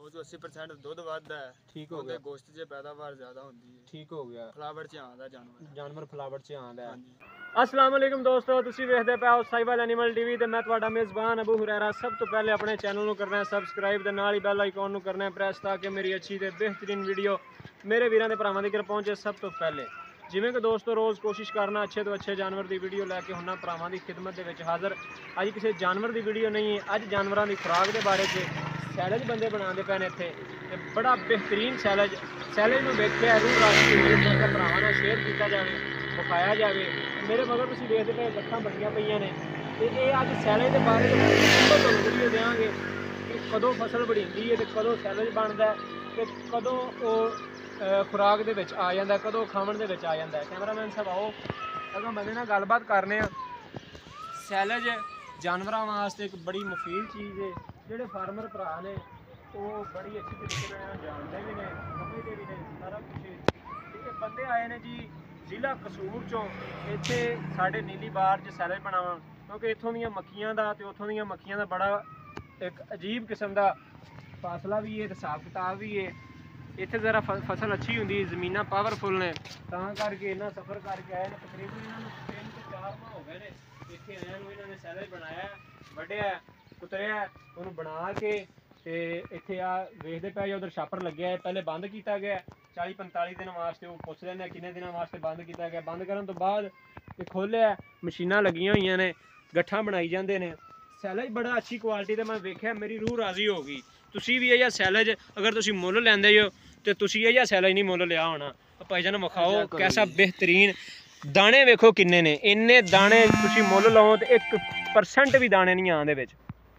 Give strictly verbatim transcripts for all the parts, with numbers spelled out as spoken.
सौ चो अस्सी परसेंट दुध वधदा है। ठीक हो गया। गोश्त च पैदावार ज़्यादा होती है। ठीक हो गया। फ्लावर च आंदा जानवर जानवर फ्लावर च आंदा है। अस्सलाम वालेकुम दोस्तों, तुसीं वेखदे पे हो साहिवाल एनिमल टीवी ते मैं तुहाडा मेज़बान अबू हुरैरा। सब तो पहले अपने चैनल को करना है सबसक्राइब ते नाल ही बैल आइकॉन को करना है प्रेस ताकि मेरी अच्छी ते बेहतरीन वीडियो मेरे वीरां दे भरावां तक पहुंचे सब तो पहले। जिवें कि दोस्तों रोज़ कोशिश करना अच्छे तो अच्छे जानवर की वीडियो लैके हुन्ना भरावां दी खिदमत दे विच हाज़र। अज किसी जानवर की वीडियो नहीं है, अज जानवरों की खुराक के बारे च सैलज बंदे बनाते पे ने इत्थे ते बड़ा बेहतरीन सैलज सैलज नूं वेखिआ रूह राजी भरावां नाल शेयर किया जाए, विखाया जाए। मेरे मगर तुसीं देखदे पे गट्ठां बणियां पईयां ने ते इह अज सैलज के बारे च तुहानूं वीडियो देंगे कि कदों फसल बढ़ींदी है ते कदों सैलज बनदा है ते कदों ओह खुराक दे विच आ जांदा, कदों खावण दे विच आ जांदा है। कैमरामैन साहब आओ अगों बंदे नाल गलबात करने आ। सैलज जानवरों वास्ते एक बड़ी मुफीद चीज़ है, जिहड़े फार्मर भरा ने वो बड़ी अच्छी तरीके नाल जानते भी ने, समझते भी ने सारा कुछ। ते बंदे आए ने जी जिला कसूर चों इत्थे साडे नीली बार च सैलज बनावन, क्योंकि इत्थों दीयां मक्खियां दा ते उत्थों दीयां मक्खियां दा बड़ा एक अजीब किस्म दा फासला भी है ते हिसाब किताब भी है। इत्थे ज़रा फसल अच्छी होंदी, ज़मीनां पावरफुल ने, तां करके इन्ना सफ़र करके आए ने। तकरीबन इन्होंने तीन तो चार माह हो गए ने इत्थे आए नूं। इन्होंने सैलज बनाया, वड्ढिया, कुतरिया, उन्होंने बना के ते इत्थे आ वेखदे पे उधर छापर लग्या है। पहले बंद किया गया चाली पंताली दिन वास्ते, वो पुछ लैंदे किन्ने दिनों वास्ते बंद किया गया। बंद करन तो बाद खोलिया, मशीनां लगियां होईयां ने, गट्ठां बनाई जांदे ने। सैलज बड़ा अच्छी क्वालिटी का मैं वेख्या, मेरी रूह राजी हो गई। तुसीं भी इह सैलज अगर तुसीं मुੱਲ लैंदे हो तो तुसीं इह सैलज नहीं मुੱਲ लिया होना। भाईजान विखाओ कैसा बेहतरीन दाने, वेखो किन्ने ने, इन्ने दाने तुसीं मुੱਲ लओ तो एक परसेंट भी दाने नहीं आंदे विच।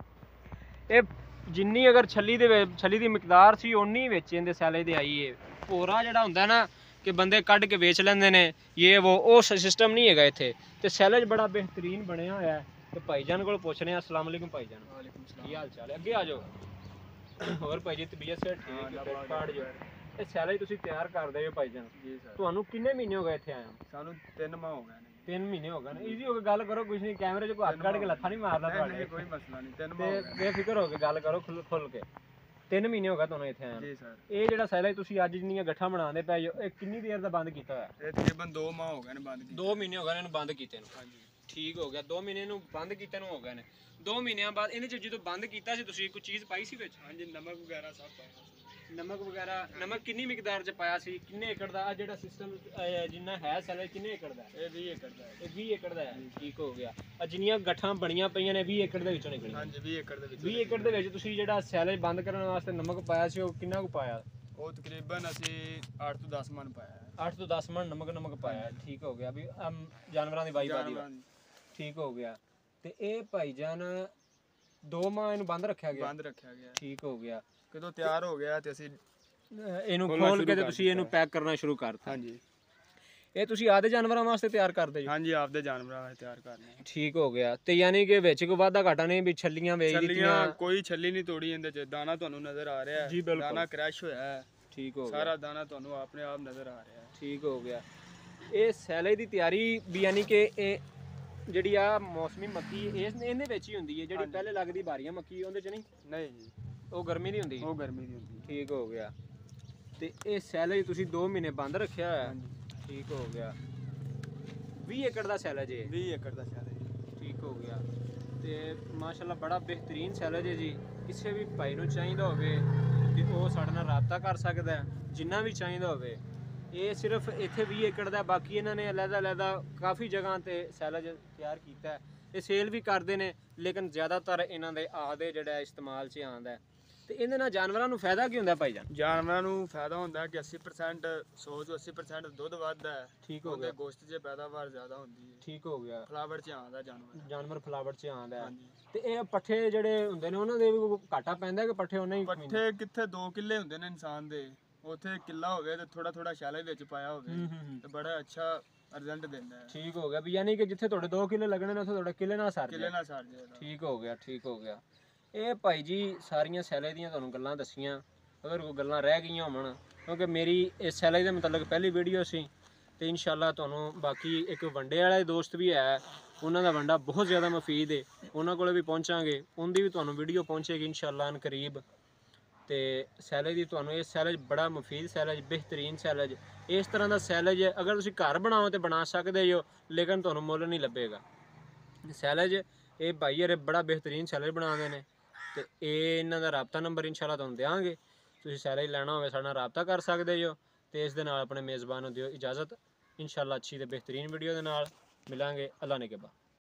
ਇਹ ਜਿੰਨੀ अगर ਛੱਲੀ ਦੇ ਛੱਲੀ ਦੀ ਮਿਕਦਾਰ ਸੀ ਉਨੀ ਵਿੱਚ ਇਹਦੇ ਸੈਲਜ ਦੇ ਆਈ ਹੈ। ਭੋਰਾ ਜਿਹੜਾ ਹੁੰਦਾ ਨਾ ਕਿ ਬੰਦੇ ਕੱਢ ਕੇ ਵੇਚ ਲੈਂਦੇ ਨੇ ਇਹ ਉਹ ਉਹ ਸਿਸਟਮ ਨਹੀਂ ਹੈਗਾ ਇੱਥੇ। ਤੇ ਸੈਲਜ ਬੜਾ ਬਿਹਤਰੀਨ ਬਣਿਆ ਹੋਇਆ ਤੇ ਭਾਈਜਾਨ ਕੋਲ ਪੁੱਛਣੇ ਆ। अस्सलाम वालेकुम ਭਾਈਜਾਨ। ਵਾਲੇਕੁਮ ਸਲਾਮ। ਕੀ ਹਾਲ ਚਾਲ ਹੈ? ਅੱਗੇ ਆ ਜਾਓ। ਹੋਰ ਭਾਈ ਜੀ ਤਬੀਅਤ ਸੇ ਠੀਕ ਹੈ? ਕਾੜ ਜੋ ਇਹ ਸੈਲਜ ਤੁਸੀਂ ਤਿਆਰ ਕਰਦੇ ਹੋ ਭਾਈਜਾਨ? ਜੀ ਸਰ। ਤੁਹਾਨੂੰ ਕਿੰਨੇ ਮਹੀਨੇ ਹੋ ਗਏ ਇੱਥੇ ਆਏ ਹੋ? ਸਾਨੂੰ ਤਿੰਨ ਮਾਹ ਹੋ ਗਏ ਨੇ। तीन महीने हो गए ना। इजी होकर गल करो, कुछ नहीं कैमरे को हाथ कट के लत्था नहीं मारदा तुहाडे। नहीं कोई मसला नहीं। तीन माह हो गए, बेफिक्र होकर गल करो खुल खुल के। तीन महीने हो गए तुहानू इत्थे आए? जी सर। ये जेड़ा सैलज तुसीं अज जिन्नियां गट्ठां बनांदे पए हो ये किन्नी देर दा बंद कीता होया? ये तकरीबन दो माह हो गए ने बंद कीते। दो महीने हो गए ने बंद कीते नू? हां जी। ठीक हो गया। दो महीने नू बंद कीते नू हो गए ने। दो महीनों बाद इहदे च जदों बंद कीता सी तुसीं कोई चीज़ पाई सी विच? हां जी, नमक वगैरह सब पाया। नमक वगैरह नमक किन्नी मिकदार च पाया सी? किन्ने एकड़ दा जेड़ा सिस्टम जिन्ना है सैलज किन्ने एकड़ दा? ये बीस एकड़ दा है। ये बीस एकड़ दा है। ठीक हो गया। आ जिन्नियां गट्ठां बणियां पईयां ने बीस एकड़ दे विचों निकली? हां जी, बीस एकड़ दे विचों। बीस एकड़ दे विच तुसीं जेड़ा सैलज बंद करन वास्ते नमक पाया सी ओह किन्ना कु पाया? ਉਹ ਤਕਰੀਬਨ ਅਸੀਂ ਅੱਠ ਤੋਂ ਦਸ ਮਣ ਪਾਇਆ ਹੈ। ਅੱਠ ਤੋਂ ਦਸ ਮਣ ਨਮਕ ਨਮਕ ਪਾਇਆ। ਠੀਕ ਹੋ ਗਿਆ। ਵੀ ਜਾਨਵਰਾਂ ਦੀ ਵਾਈ ਬਾਦੀ। ਠੀਕ ਹੋ ਗਿਆ। ਤੇ ਇਹ ਭਾਈਜਾਨ ਦੋ ਮਾਹ ਇਹਨੂੰ ਬੰਦ ਰੱਖਿਆ ਗਿਆ? ਬੰਦ ਰੱਖਿਆ ਗਿਆ। ਠੀਕ ਹੋ ਗਿਆ। ਜਦੋਂ ਤਿਆਰ ਹੋ ਗਿਆ ਤੇ ਅਸੀਂ ਇਹਨੂੰ ਖੋਲ ਕੇ ਤੇ ਤੁਸੀਂ ਇਹਨੂੰ ਪੈਕ ਕਰਨਾ ਸ਼ੁਰੂ ਕਰਤਾ? ਹਾਂਜੀ। ਇਹ ਤੁਸੀਂ ਆਪਦੇ ਜਾਨਵਰਾਂ ਵਾਸਤੇ ਤਿਆਰ ਕਰਦੇ ਜੀ? ਹਾਂਜੀ, ਆਪਦੇ ਜਾਨਵਰਾਂ ਵਾਸਤੇ ਤਿਆਰ ਕਰਨੇ। ਠੀਕ ਹੋ ਗਿਆ। ਤੇ ਯਾਨੀ ਕਿ ਵਿੱਚ ਕੋਈ ਵਾਧਾ ਘਾਟਾ ਨਹੀਂ ਵੀ ਛੱਲੀਆਂ ਵੇਚ ਦਿੱਤੀਆਂ? ਕੋਈ ਛੱਲੀ ਨਹੀਂ ਤੋੜੀ ਇਹਦੇ ਚ। ਦਾਣਾ ਤੁਹਾਨੂੰ ਨਜ਼ਰ ਆ ਰਿਹਾ ਹੈ, ਦਾਣਾ ਕ੍ਰੈਸ਼ ਹੋਇਆ ਹੈ। ਠੀਕ ਹੋ ਗਿਆ। ਸਾਰਾ ਦਾਣਾ ਤੁਹਾਨੂੰ ਆਪਣੇ ਆਪ ਨਜ਼ਰ ਆ ਰਿਹਾ ਹੈ। ਠੀਕ ਹੋ ਗਿਆ। ਇਹ ਸੈਲਜ ਦੀ ਤਿਆਰੀ ਵੀ ਯਾਨੀ ਕਿ ਇਹ ਜਿਹੜੀ ਆ ਮੌਸਮੀ ਮੱਕੀ ਇਸ ਇਹਦੇ ਵਿੱਚ ਹੀ ਹੁੰਦੀ ਹੈ? ਜਿਹੜੀ ਪਹਿਲੇ ਲੱਗਦੀ ਬਾਰੀਆਂ ਮੱਕੀ ਉਹਦੇ ਚ ਨਹੀਂ? ਨਹੀਂ ਜੀ, ਉਹ ਗਰਮੀ ਦੀ ਹੁੰਦੀ? ਉਹ ਗਰਮੀ ਦੀ ਹੁੰਦੀ। ਠੀਕ ਹੋ ਗਿਆ। ਤੇ ਇਹ ਸੈਲਜ ਤੁਸੀਂ ਦੋ ਮਹੀਨੇ ਬੰਦ ਰੱਖਿਆ ਹੋਇਆ? ਠੀਕ ਹੋ ਗਿਆ। बीस एकड़ ਦਾ ਸੈਲਜ ਹੈ? बीस एकड़ ਦਾ ਸੈਲਜ। ਠੀਕ ਹੋ ਗਿਆ। ਤੇ ਮਾਸ਼ਾਅੱਲਾ ਬੜਾ ਬਿਹਤਰੀਨ ਸੈਲਜ ਹੈ ਜੀ। ਕਿਸੇ ਵੀ ਭਾਈ ਨੂੰ ਚਾਹੀਦਾ ਹੋਵੇ ਤੇ ਉਹ ਸਾਡੇ ਨਾਲ ਰਾਬਤਾ ਕਰ ਸਕਦਾ, ਜਿੰਨਾ ਵੀ ਚਾਹੀਦਾ ਹੋਵੇ। ਇਹ ਸਿਰਫ ਇੱਥੇ बीस एकड़ ਦਾ, ਬਾਕੀ ਇਹਨਾਂ ਨੇ ਅਲੱਗ ਅਲੱਗ ਕਾਫੀ ਜਗ੍ਹਾ ਤੇ ਸੈਲਜ ਤਿਆਰ ਕੀਤਾ। ਇਹ ਸੇਲ ਵੀ ਕਰਦੇ ਨੇ ਲੇਕਿਨ ਜ਼ਿਆਦਾਤਰ ਇਹਨਾਂ ਦੇ ਆਪਦੇ ਜਿਹੜਾ ਇਸਤੇਮਾਲ 'ਚ ਆਉਂਦਾ। ਤੇ ਇਹਦੇ ਨਾਲ ਜਾਨਵਰਾਂ ਨੂੰ ਫਾਇਦਾ ਕੀ ਹੁੰਦਾ ਭਾਈਜਾਨ? ਜਾਨਵਰਾਂ ਨੂੰ ਫਾਇਦਾ ਹੁੰਦਾ ਕਿ अस्सी परसेंट सौ ਤੋਂ अस्सी परसेंट ਦੁੱਧ ਵੱਧਦਾ ਹੈ। ਠੀਕ ਹੋ ਗਿਆ। ਗੋਸ਼ਤ 'ਚ ਪੈਦਾਵਾਰ ਜ਼ਿਆਦਾ ਹੁੰਦੀ ਹੈ। ਠੀਕ ਹੋ ਗਿਆ। ਫਲਾਵਰ 'ਚ ਆਉਂਦਾ ਜਾਨਵਰ ਜਾਨਵਰ ਫਲਾਵਰ 'ਚ ਆਉਂਦਾ ਹੈ। ਤੇ ਇਹ ਪੱਠੇ ਜਿਹੜੇ ਹੁੰਦੇ ਨੇ ਉਹਨਾਂ ਦੇ ਵੀ ਘਾਟਾ ਪੈਂਦਾ ਕਿ ਪੱਠੇ ਉਹਨਾਂ ਹੀ? ਪੱਠੇ ਕਿੱਥੇ ਦੋ ਕਿੱਲੇ ਹੁੰਦੇ ਨੇ ਇਨਸਾਨ ਦੇ, ਉੱਥੇ ਕਿੱਲਾ ਹੋਵੇ ਤੇ ਥੋੜਾ ਥੋੜਾ ਸ਼ੈਲੇ ਵਿੱਚ ਪਾਇਆ ਹੋਵੇ ਤੇ ਬੜਾ ਅੱਛਾ ਰਿਜ਼ਲਟ ਦਿੰਦਾ ਹੈ। ਠੀਕ ਹੋ ਗਿਆ। ਵੀ ਯਾਨੀ ਕਿ ਜਿੱਥੇ ਤੁਹਾਡੇ ਦੋ ਕਿੱਲੇ ਲੱਗਣੇ ਨੇ ਉੱਥੇ ਤੁਹਾਡੇ ਕਿੱਲੇ ਨਾਲ ਸਰ ਕਿੱਲੇ ਨਾਲ ਸਰ ਜਾਏਗਾ। ਠੀਕ ਹੋ ਗਿਆ। ਠੀਕ ਹੋ ਗਿਆ। ਇਹ ਭਾਈ ਜੀ ਸਾਰੀਆਂ ਸੈਲਜ ਦੀਆਂ ਤੁਹਾਨੂੰ ਗੱਲਾਂ ਦੱਸੀਆਂ। ਅਗਰ ਕੋਈ ਗੱਲਾਂ ਰਹਿ ਗਈਆਂ ਹੋਣ, ਕਿਉਂਕਿ ਮੇਰੀ ਇਸ ਸੈਲਜ ਦੇ ਮੁਤਲਕ ਪਹਿਲੀ ਵੀਡੀਓ ਸੀ ਤੇ ਇਨਸ਼ਾਅੱਲਾ ਤੁਹਾਨੂੰ ਬਾਕੀ ਇੱਕ ਵੰਡੇ ਵਾਲਾ ਦੋਸਤ ਵੀ ਹੈ, ਉਹਨਾਂ ਦਾ ਵੰਡਾ ਬਹੁਤ ਜ਼ਿਆਦਾ ਮਫੀਦ ਹੈ, ਉਹਨਾਂ ਕੋਲ ਵੀ ਪਹੁੰਚਾਂਗੇ, ਉਹਦੀ ਵੀ ਤੁਹਾਨੂੰ ਵੀਡੀਓ ਪਹੁੰਚੇਗੀ ਇਨਸ਼ਾਅੱਲਾ ਅਨ ਕਰੀਬ। ਤੇ ਸੈਲਜ ਦੀ ਤੁਹਾਨੂੰ ਇਹ ਸੈਲਜ ਬੜਾ ਮੁਫੀਦ ਸੈਲਜ, ਬਿਹਤਰੀਨ ਸੈਲਜ। ਇਸ ਤਰ੍ਹਾਂ ਦਾ ਸੈਲਜ ਅਗਰ ਤੁਸੀਂ ਘਰ ਬਣਾਓ ਤੇ ਬਣਾ ਸਕਦੇ ਹੋ, ਲੇਕਿਨ ਤੁਹਾਨੂੰ ਮੁੱਲ ਨਹੀਂ ਲੱਭੇਗਾ। ਸੈਲਜ ਇਹ ਭਾਈ ਯਾਰ ਬੜਾ ਬਿਹਤਰੀਨ ਸੈਲਜ ਬਣਾਉਂਦੇ ਨੇ ਤੇ ਇਹ ਇਹਨਾਂ ਦਾ ਰਾਬਤਾ ਨੰਬਰ ਇਨਸ਼ਾਅੱਲਾ ਤੁਹਾਨੂੰ ਦੇਵਾਂਗੇ। ਤੁਸੀਂ ਸੈਲਜ ਲੈਣਾ ਹੋਵੇ ਸਾਡੇ ਨਾਲ ਰਾਬਤਾ ਕਰ ਸਕਦੇ ਹੋ। ਤੇ ਇਸ ਦੇ ਨਾਲ ਆਪਣੇ ਮੇਜ਼ਬਾਨ ਨੂੰ ਦਿਓ ਇਜਾਜ਼ਤ। ਇਨਸ਼ਾਅੱਲਾ ਅੱਛੀ ਤੇ ਬਿਹਤਰੀਨ ਵੀਡੀਓ ਦੇ ਨਾਲ ਮਿਲਾਂਗੇ। ਅੱਲਾ ਨੇ ਕਿਰਪਾ।